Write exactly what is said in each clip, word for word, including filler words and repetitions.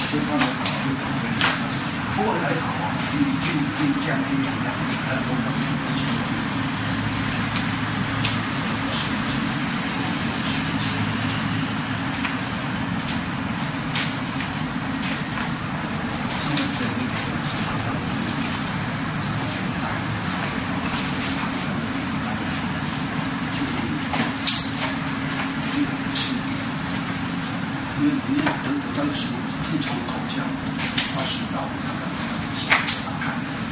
这方面好就搞不了。不过还好啊，就就就降低两两两多方面的情况。因为你得得到的时候，一从口腔到食道，它的打开。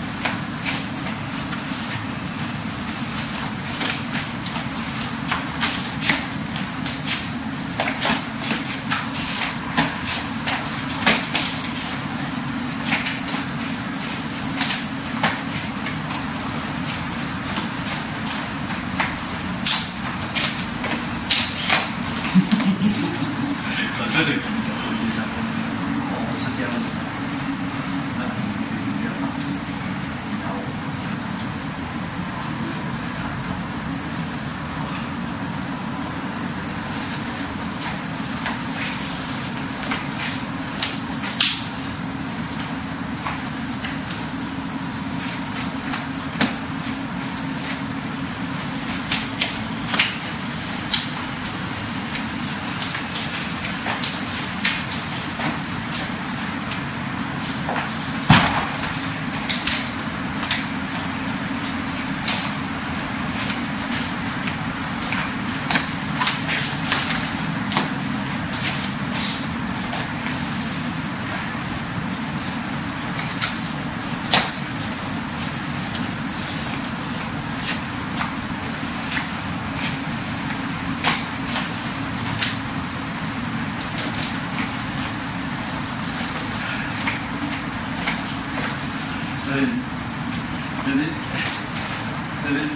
我这里可能我经常我是这样子的，那你不要打，你打我。对，这里，这里，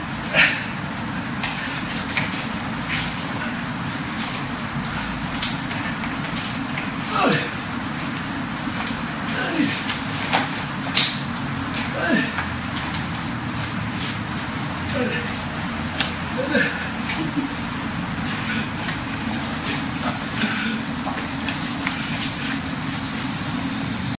哎，哎，哎，哎，哎。